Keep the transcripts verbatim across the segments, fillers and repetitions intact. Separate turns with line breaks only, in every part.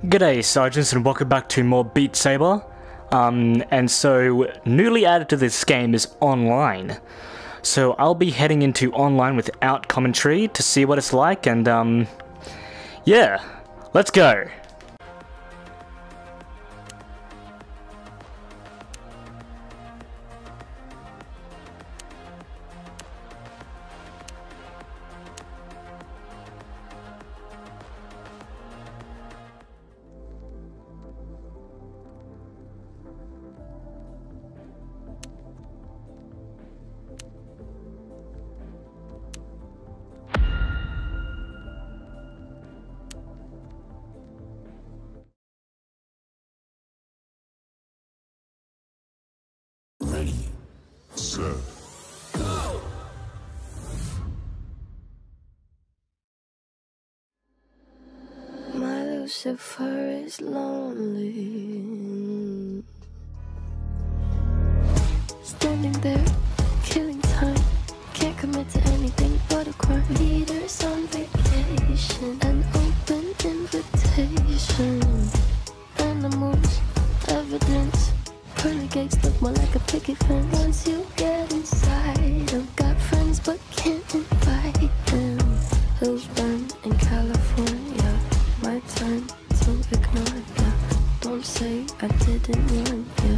G'day Sergeants and welcome back to more Beat Saber. Um, and so, newly added to this game is online. So I'll be heading into online without commentary to see what it's like and um, yeah, let's go.
Ready, set, go!
My Lucifer is lonely, standing there, killing time. Can't commit to anything but a crime. Leaders on vacation, an open invitation. Animals, evidence. Pearly gates look more like a picket fence. Once you get inside, I've got friends but can't invite them. Hills burn in California, my turn to ignore ya. Don't say I didn't warn ya.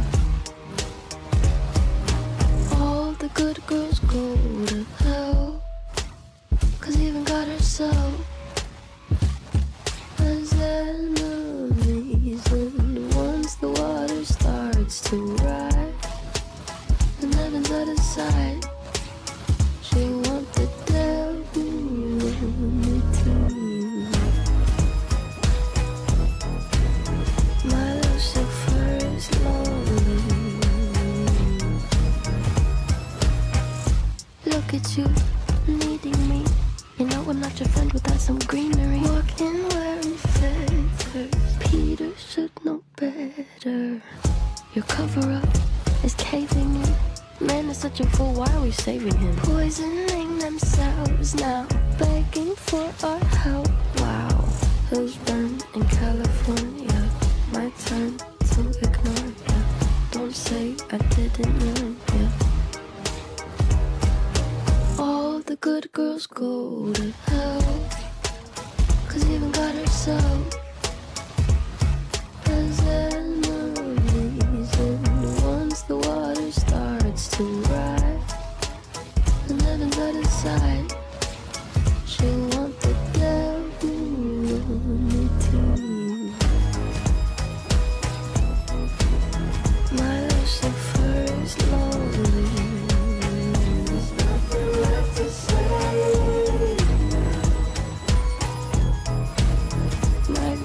All the good girls go to hell, cause even God herself has enemies. And once the water starts to rise, the heavens out of sight, she want the devil on the team. My Lucifer is lonely. Look at you, needing me. You know I'm not your friend without some greenery. Walking wearing feathers, Peter should know better. Your cover-up is caving in. Man is such a fool, why are we saving him? Poisoning themselves now, begging for our help. Wow, hills burn in California, my turn to ignore ya. Don't say I didn't warn ya. All the good girls go to hell, cause even God herself has enemies. And once the water starts to rise, the heavens out of sight, she'll want the devil on the team. My Lucifer is lonely. There's nothing left to say. My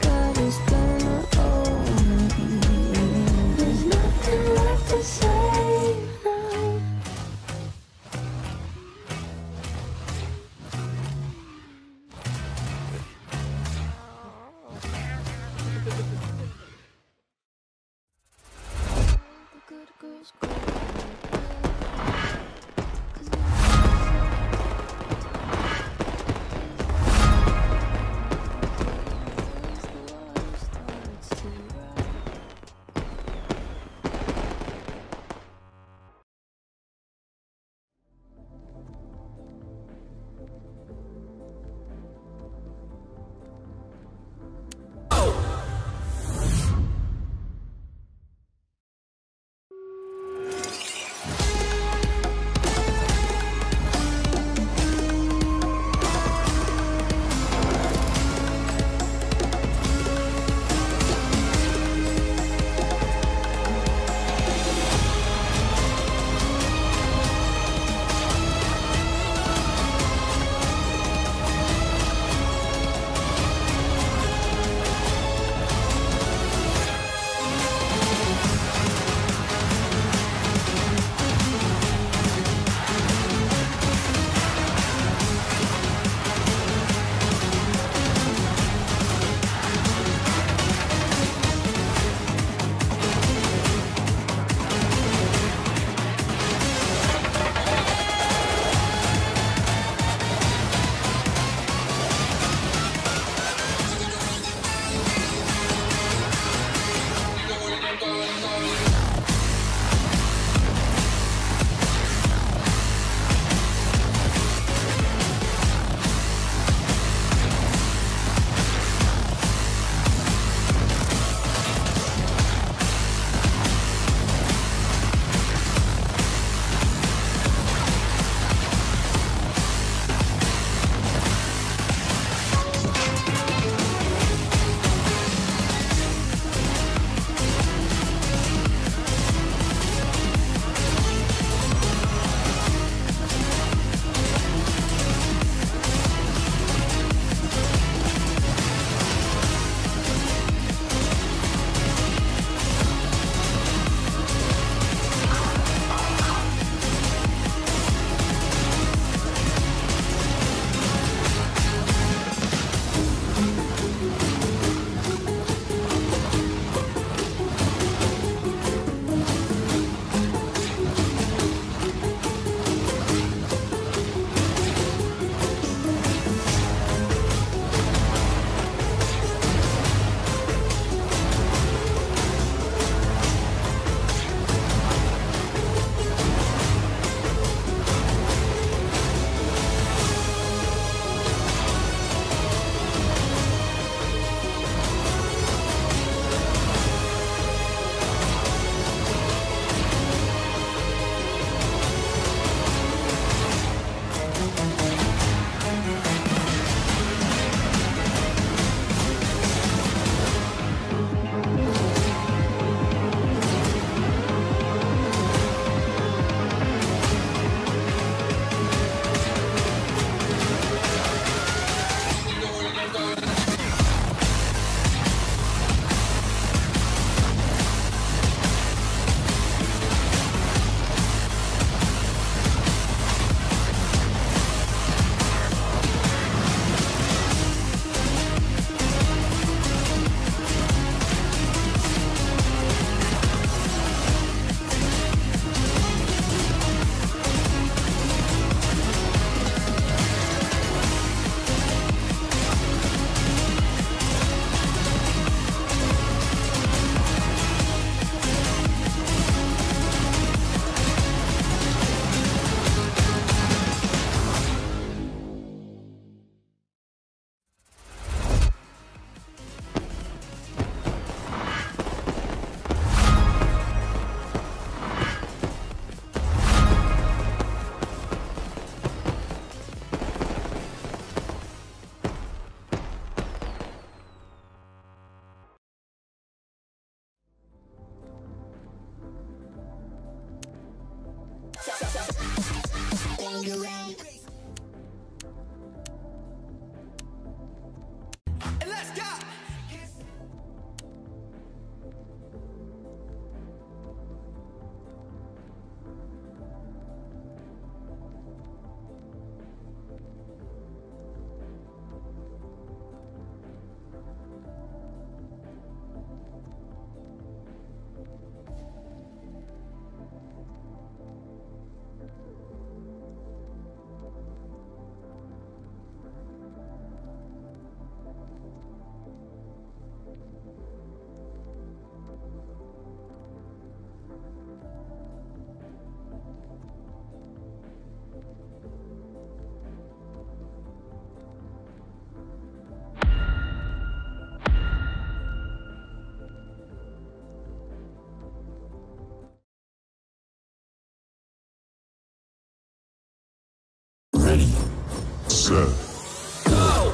when you're ready. And let's go. Ready, set, go!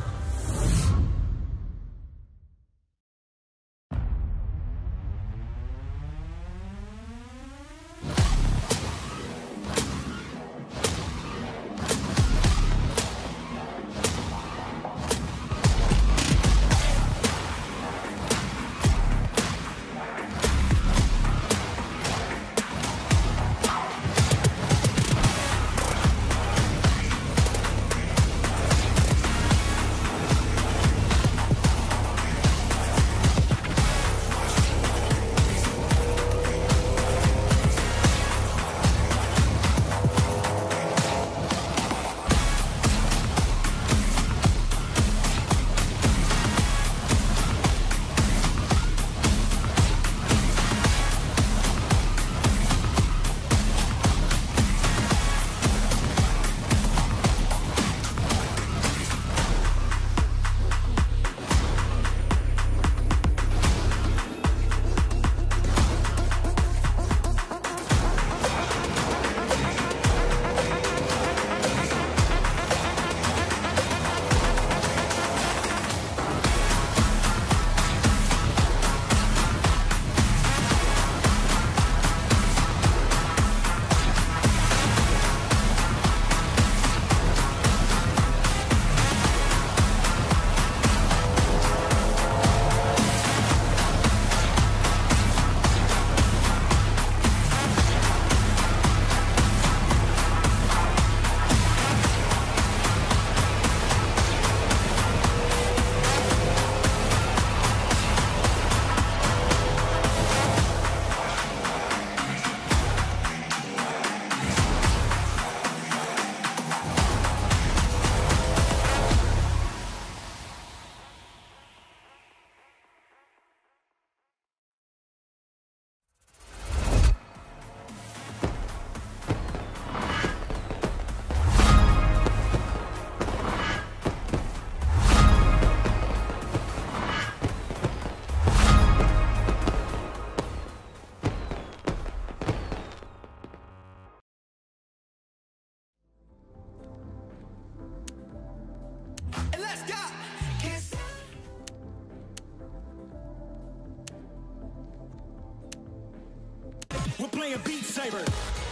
We're playing Beat Saber.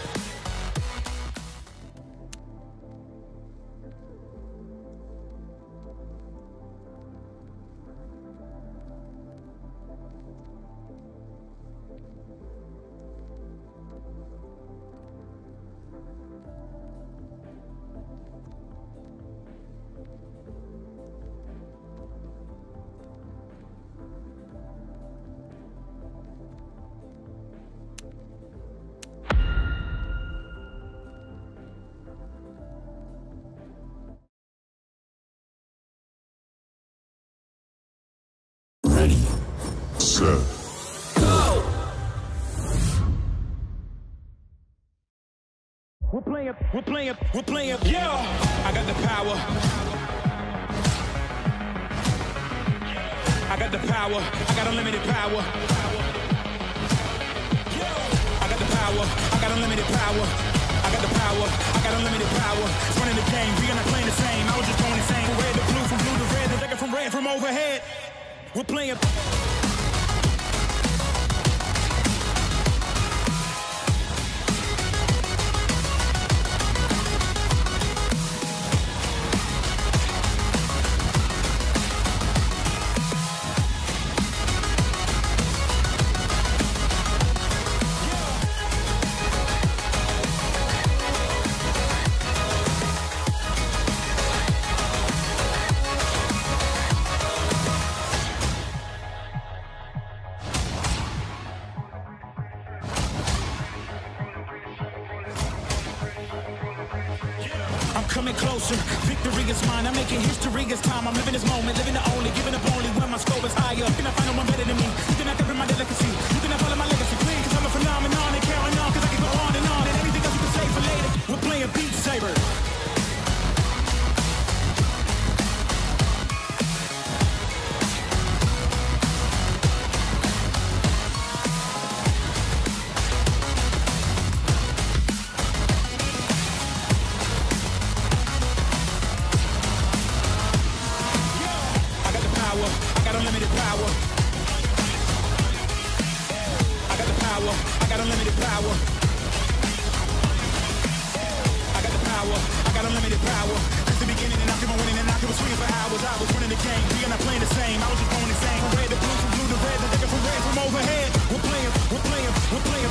Ready, set, go! We're playing, we're playing, we're playing, yeah! I got the power. I got the power. I got unlimited power. I got the power. I got unlimited power. I got the power. I got unlimited power. It's running the game. We are not playing the same. I was just going insane. From red to blue, from blue to red, the dagger from red, from overhead. We're playing. closer. Victory is mine. I'm making history. It's time. I'm living this moment, living the only, giving up only when my score is higher. You cannot find no one better than me. You cannot cover my delicacy. You cannot follow my legacy. Clean, cause I'm a phenomenon and carrying on, cause I can go on and on. And anything else you can say for later. We're playing Beat Saber. I got unlimited power. I got the power. I got unlimited power. I got the power. I got unlimited power. Since the beginning, and I keep on winning, and I keep on swinging for hours. I was running the game. We are not playing the same. I was just going insane. From red to blue, from blue to red, the nigga from red from overhead. We're playing. We're playing. We're playing.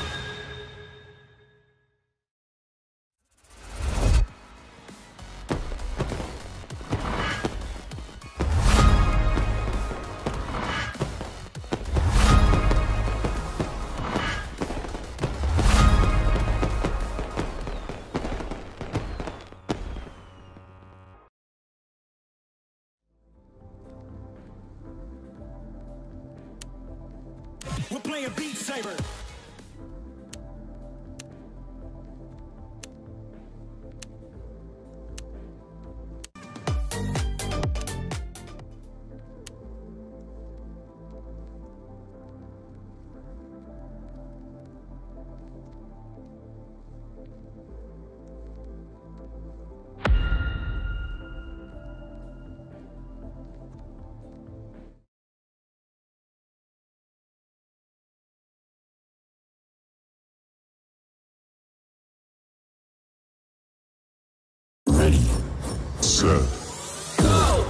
We're playing Beat Saber.
Ready, set, go!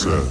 Set.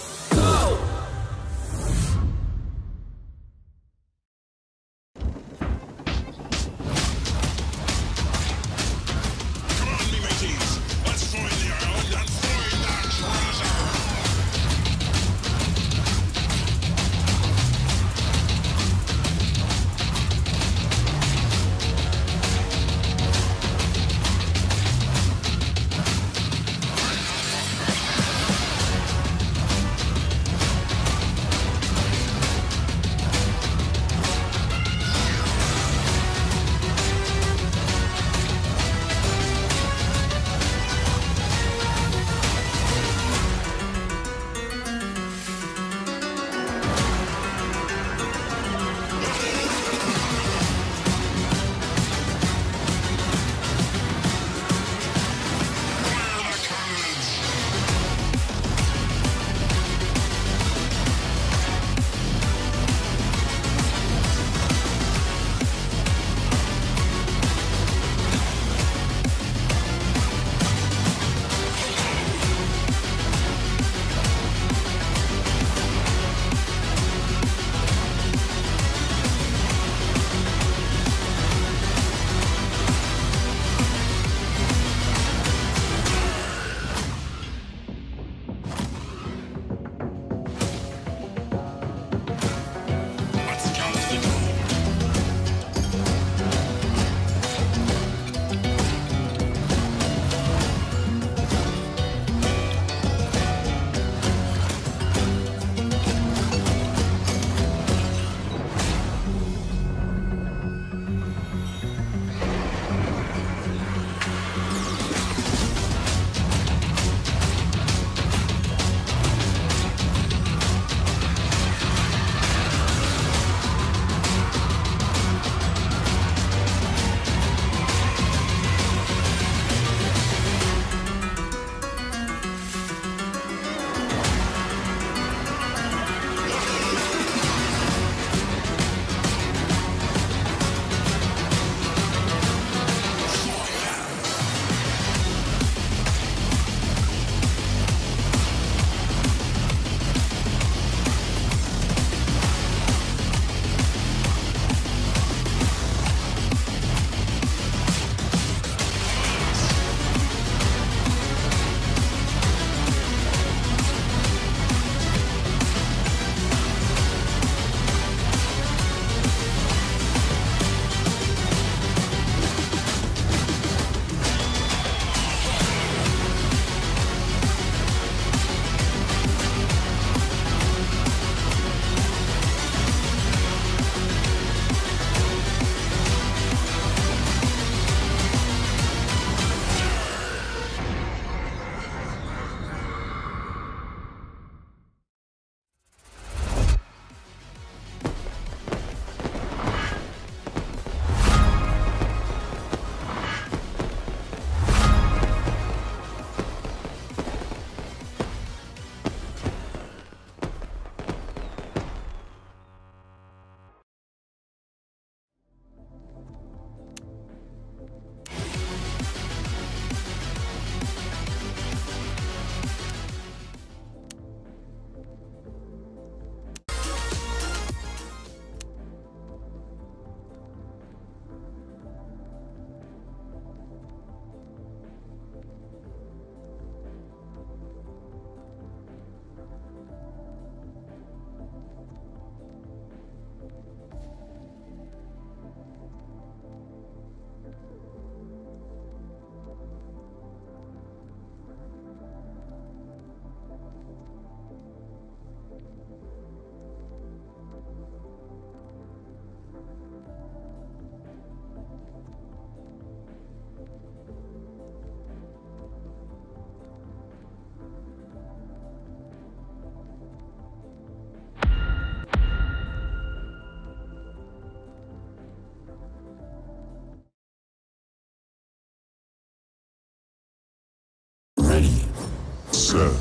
Set.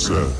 Set.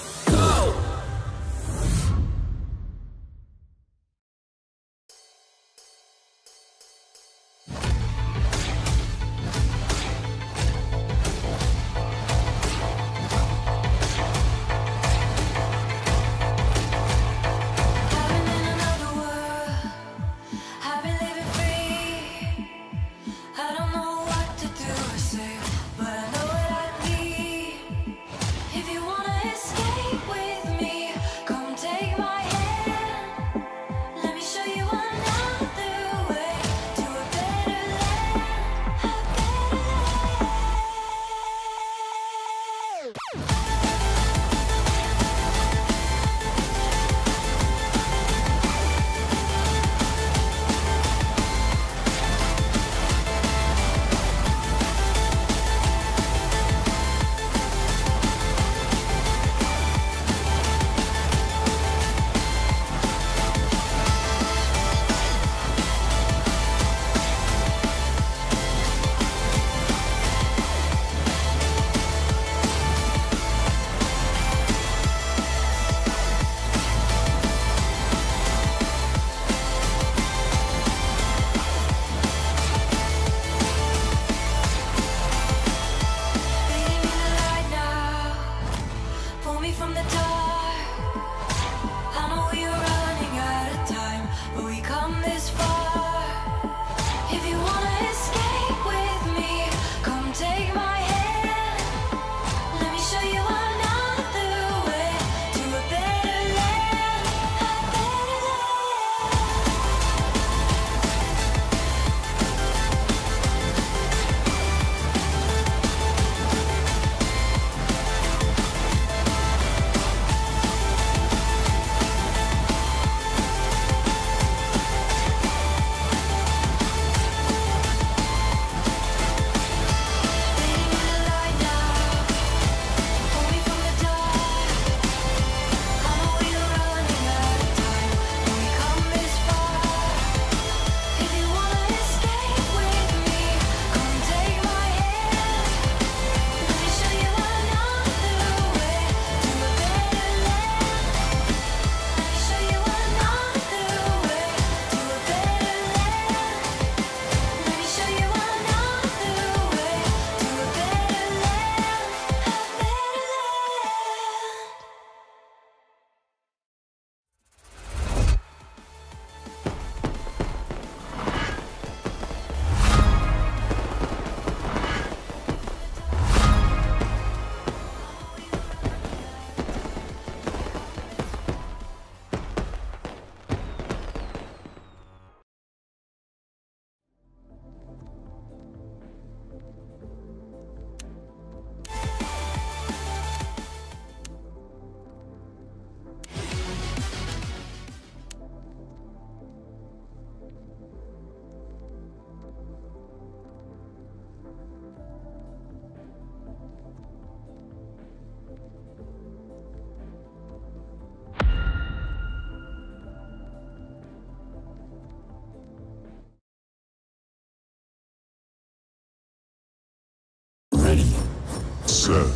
Set.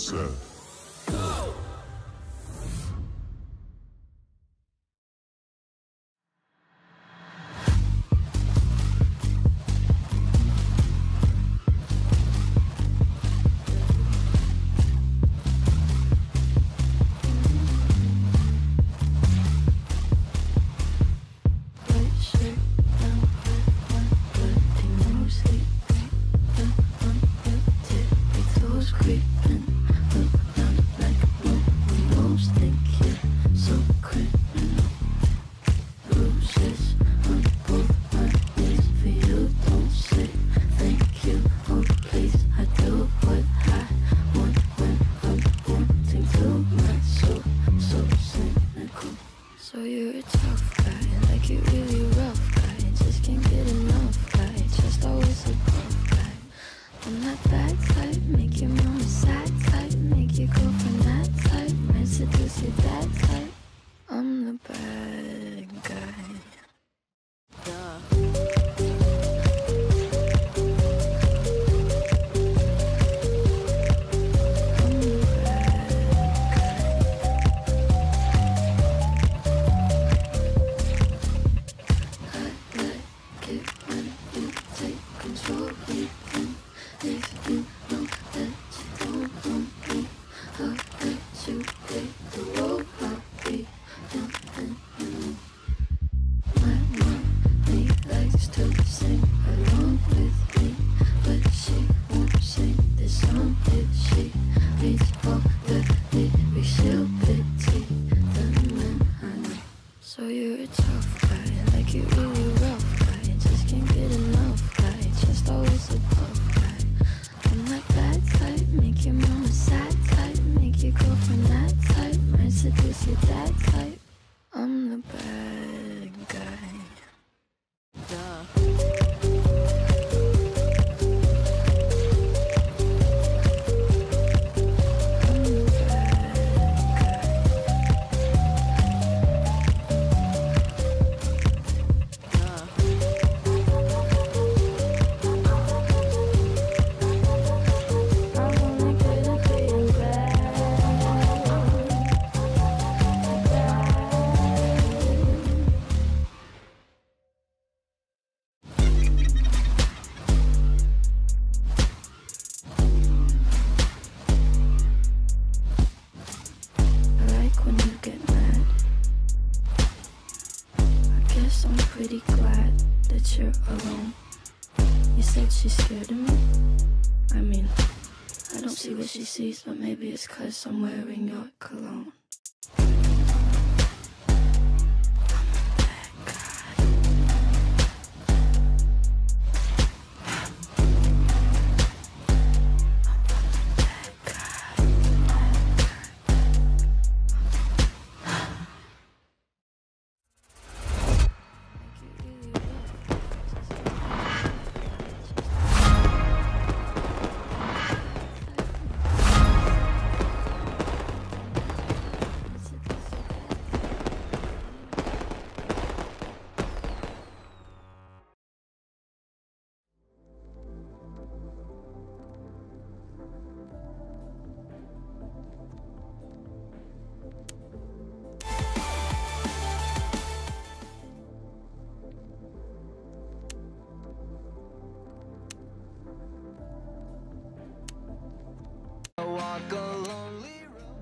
set, go!
So you're a tough guy, like you really rough guy. Just can't get enough guy, just always a tough guy. I'm that bad type, make your mama sad type, make your girlfriend that type, might seduce your dad type. I'm the bad guy. Duh. So you're a tough guy, like you really rough guy. Just can't get enough guy, just always a tough guy. I'm that bad type, make your mama sad type, make your girlfriend that type, might seduce your dad type. I'm the bad guy. Duh. I'm pretty glad that you're alone. You said she's scared of me? I mean, I don't see what she sees, but maybe it's 'cause I'm wearing your cologne.
Walk a lonely road.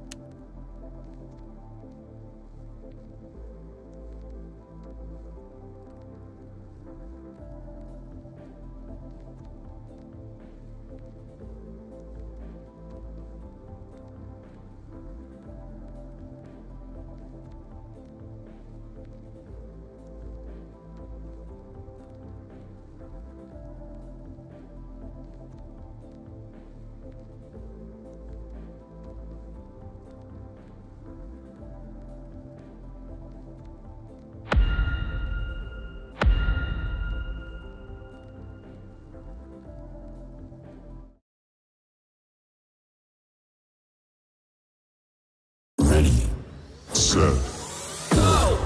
Ready, set, go!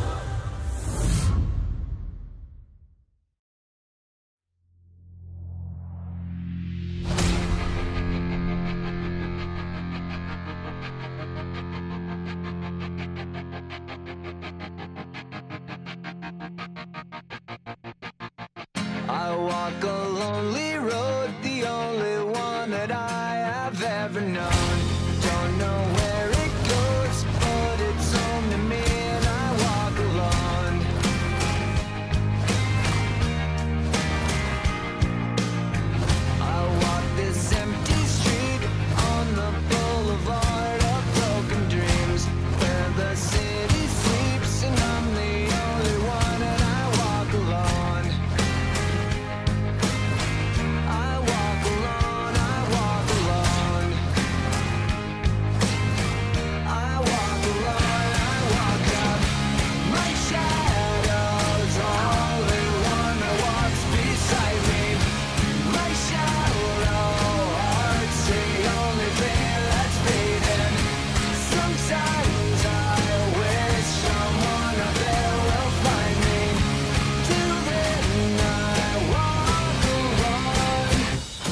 walk a lonely road, the only one that I have ever known. Don't know where it goes, but it's home to me, and I walk alone. I walk this empty street on the boulevard of broken dreams, where the city sleeps and I'm the only one, and I walk alone. I walk alone, I walk alone. I walk alone, I walk up. My shadow's the only one that walks beside me. My shallow heart's the only thing that's beating. Sometimes I wish someone up there will find me. Till then I walk alone.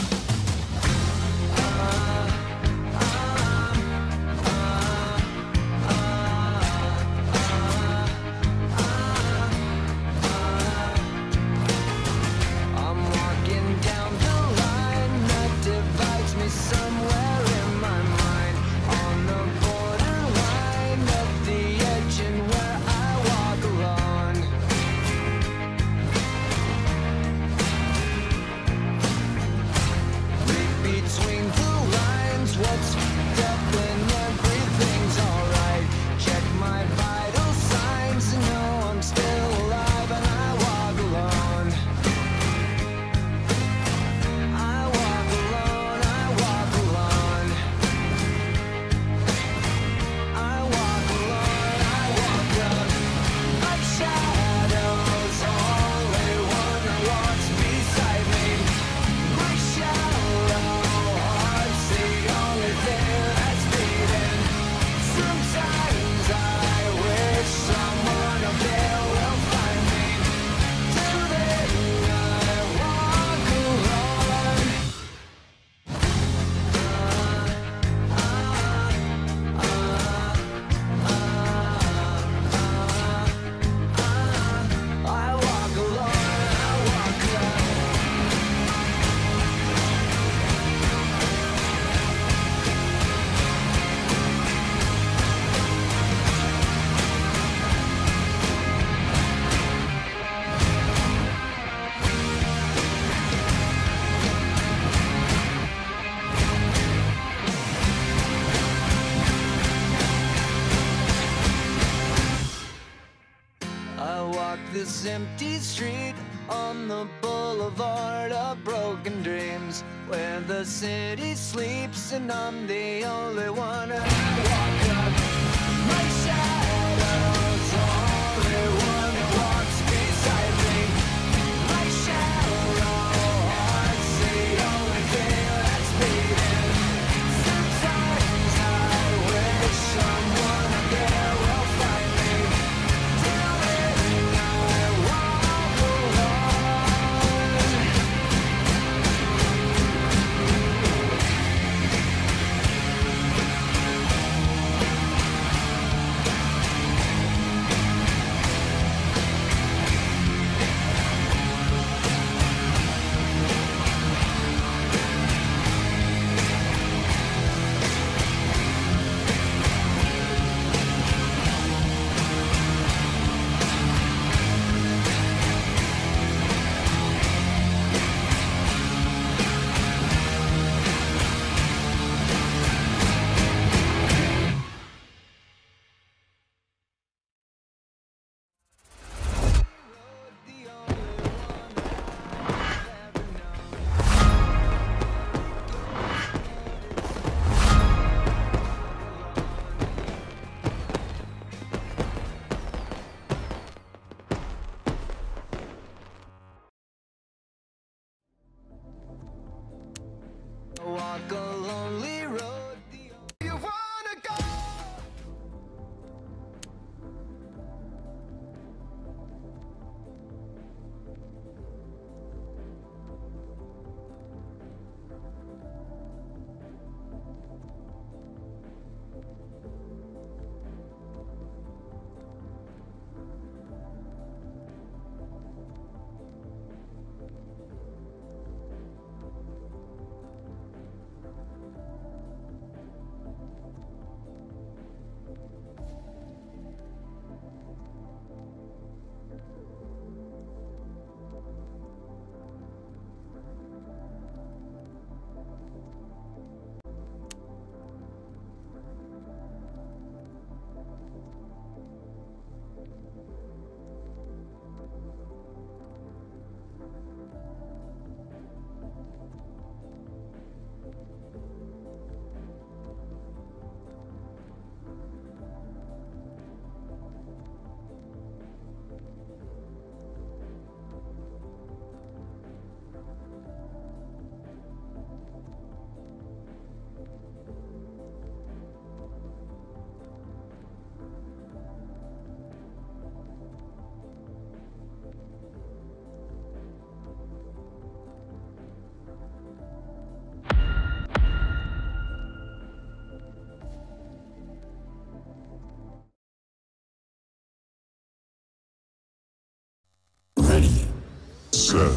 I'm walking down the line that divides me somewhere in my mind, on the borderline of the edge and where I walk alone. Read between the lines, what's up when everything's alright. Check my vital signs and know I'm still alive, and I walk alone. I walk alone, I walk alone. I walk alone, I walk up. My shadow's the only one that walks beside me. My shallow heart's the only thing that's beating. Sometimes I wish someone up there will find me. Till then I walk alone. I walk alone, I walk alone. I walk this empty street on the boulevard of broken dreams, where the city sleeps and I'm the only one, and I walk up. My shadow's the only one that walks beside me. My shallow heart's the only thing that's beating. Sometimes I wish someone up there will find me. Till then I walk alone.
set,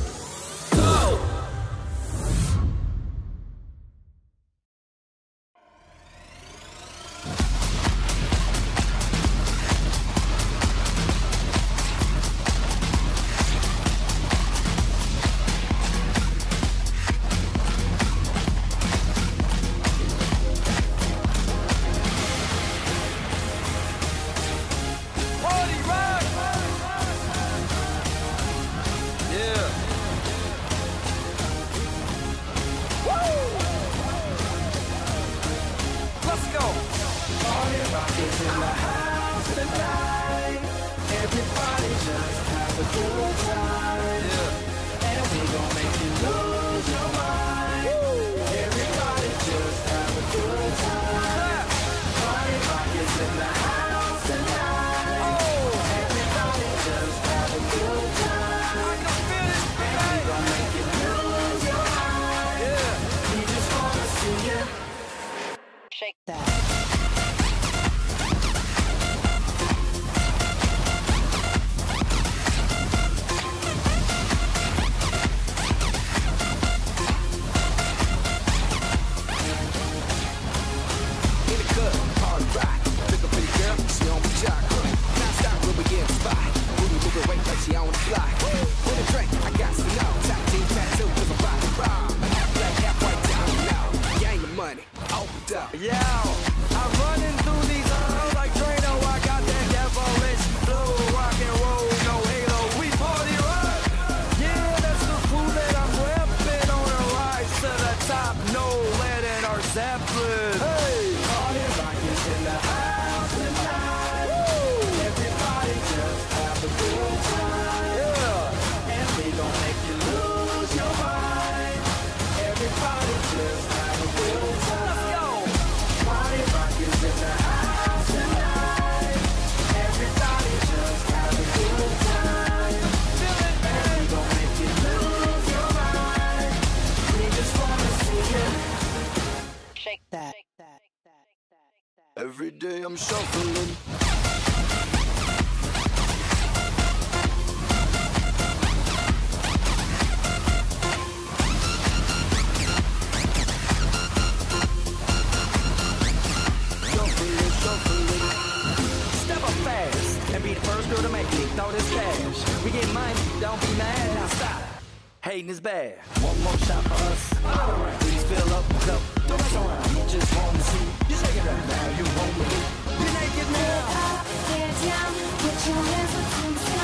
Party rock! Yeah. Woo! Let's go. Party rock is in the house tonight. Everybody just have a good time. Yeah. And we gon' make you lose your mind. Woo! Everybody just have a good time. Party rock is in the house tonight. Oh. Everybody just have a good time. I can feel it. And we gon' make you lose your mind. Yeah. We just wanna see you
Shake that.
in the club, hard rock. Pick up in the girl, she on the jock. Now stop when we get the spot. Booty moving weight like she on the block. With a drink, I got to know. Top team tattoo, cause I'm rock and roll. Half black, half white, down now. Gang of money, opened up. Yo, I'm running through these halls like Drano. I got that devilish flow, rock and roll, no halo. We party rock. Yeah, that's the crew that I'm repping on a rise to the top. No lead in our Zeppelin. Hey, party rock is in the house tonight. Woo! Everybody just have a good time. Yeah, and we gon' make you lose your mind. Everybody just have a good time. Let's go. Party rock is in the house tonight. Everybody just have a good time. Feel it, man. And we gon' make you lose your mind. We just wanna see you.
Shake that.
Every day I'm shuffling. Shuffling, shuffling. Step up fast and be the first girl to make it. Throw this cash. We get money, don't be mad. Now stop. Hating is bad. One more shot for us. Another round. Please fill up the cup. Don't mess around. You just want to see. You shake it right now. You want to be. You're naked now.
Get up, get down, put your hands up to the sky.